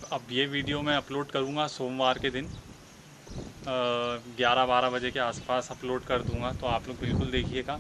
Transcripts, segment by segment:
अब ये वीडियो मैं अपलोड करूँगा सोमवार के दिन 11-12 बजे के आसपास अपलोड कर दूँगा, तो आप लोग बिल्कुल देखिएगा।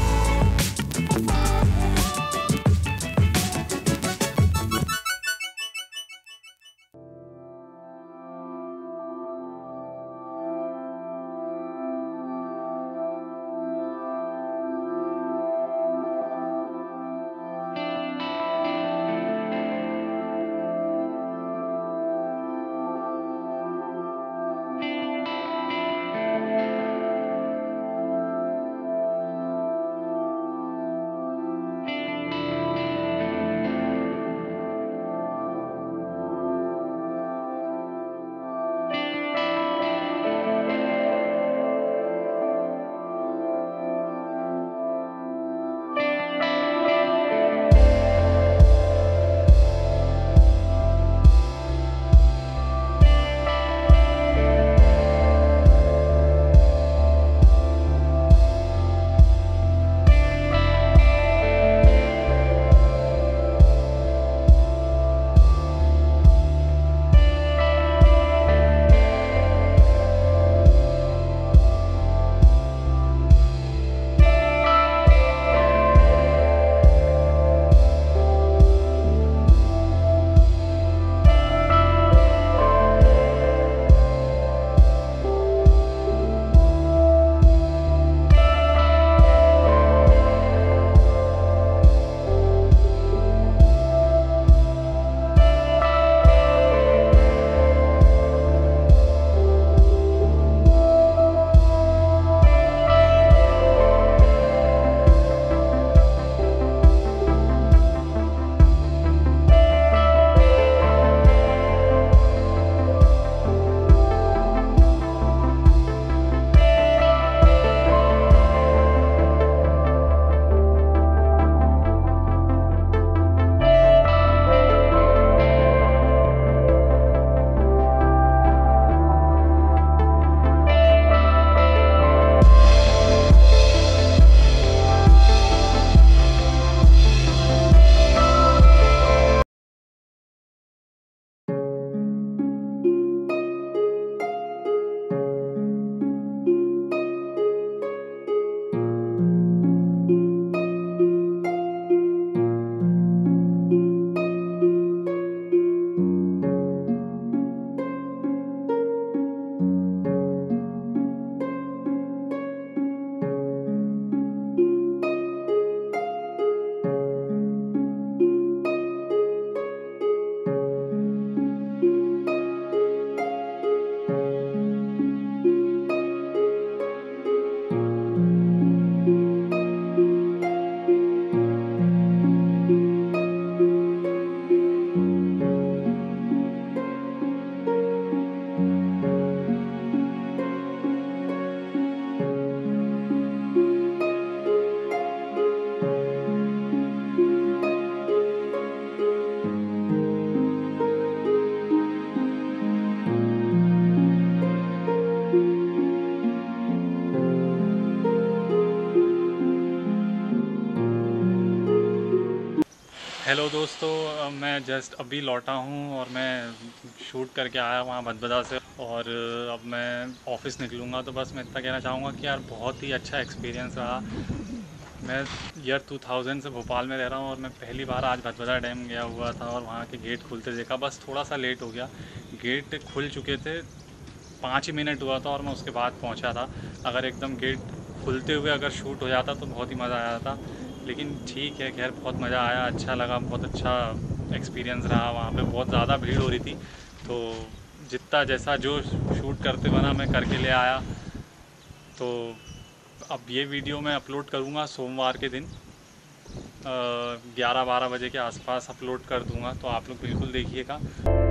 हेलो दोस्तों, मैं जस्ट अभी लौटा हूँ और मैं शूट करके आया वहाँ भदभदा से, और अब मैं ऑफिस निकलूँगा। तो बस मैं इतना कहना चाहूँगा कि यार बहुत ही अच्छा एक्सपीरियंस रहा। मैं ईयर 2000 से भोपाल में रह रहा हूँ और मैं पहली बार आज भदभदा डैम गया हुआ था और वहाँ के गेट खुलते देखा। बस थोड़ा सा लेट हो गया, गेट खुल चुके थे, 5 ही मिनट हुआ था और मैं उसके बाद पहुँचा था। अगर एकदम गेट खुलते हुए अगर शूट हो जाता तो बहुत ही मज़ा आया था। लेकिन ठीक है, खैर बहुत मज़ा आया, अच्छा लगा, बहुत अच्छा एक्सपीरियंस रहा। वहाँ पे बहुत ज़्यादा भीड़ हो रही थी, तो जितना जैसा जो शूट करते बना मैं करके ले आया। तो अब ये वीडियो मैं अपलोड करूँगा सोमवार के दिन 11-12 बजे के आसपास अपलोड कर दूँगा, तो आप लोग बिल्कुल देखिएगा।